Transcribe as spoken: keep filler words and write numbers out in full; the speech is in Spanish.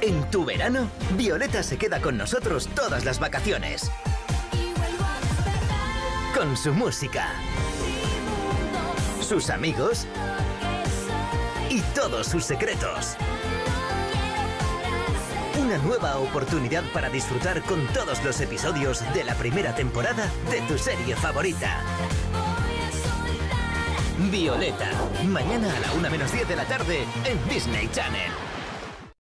En tu verano, Violetta se queda con nosotros todas las vacaciones. Con su música, sus amigos y todos sus secretos. Una nueva oportunidad para disfrutar con todos los episodios de la primera temporada de tu serie favorita. Violetta, mañana a la una menos diez de la tarde en Disney Channel.